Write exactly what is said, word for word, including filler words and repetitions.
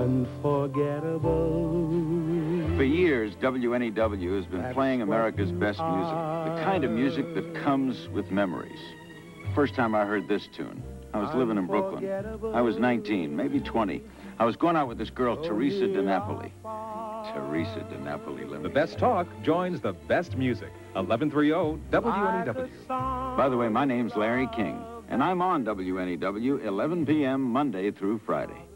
unforgettable. For years, W N E W has been playing America's best music, the kind of music that comes with memories. The first time I heard this tune, I was living in Brooklyn. I was nineteen, maybe twenty. I was going out with this girl, Teresa Di Napoli. Teresa Di Napoli, let me The best talk joins the best music. eleven thirty W N E W. By the way, my name's Larry King, and I'm on W N E W eleven p m Monday through Friday.